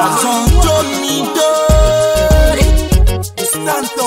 Azon Jonido Stanto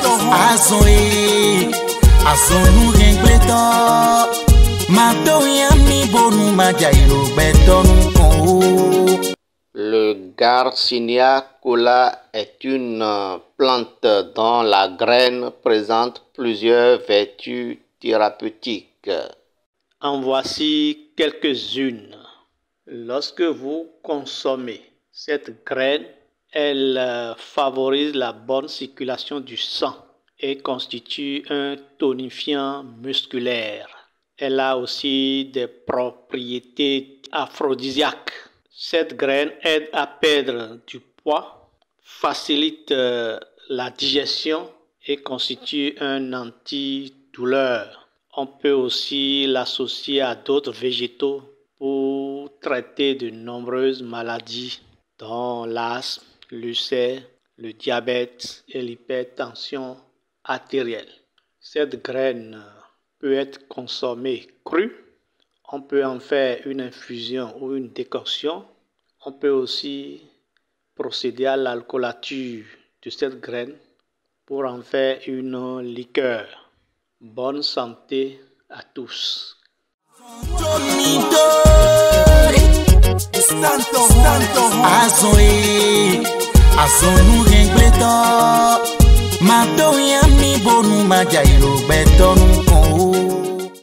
Azon nou rengleto Mado yami bonu majairo beton kon. Le Garcinia cola est une plante dont la graine présente plusieurs vertus thérapeutiques. En voici quelques-unes. Lorsque vous consommez cette graine, elle favorise la bonne circulation du sang et constitue un tonifiant musculaire. Elle a aussi des propriétés aphrodisiaques. Cette graine aide à perdre du poids, facilite la digestion et constitue un antidouleur. On peut aussi l'associer à d'autres végétaux pour traiter de nombreuses maladies, dont l'asthme, l'ulcère, le diabète et l'hypertension artérielle. Cette graine peut être consommée crue. On peut en faire une infusion ou une décoction. On peut aussi procéder à l'alcoolature de cette graine pour en faire une liqueur. Bonne santé à tous. Azon nou rengleto Mado yami bonu majairo beton kon.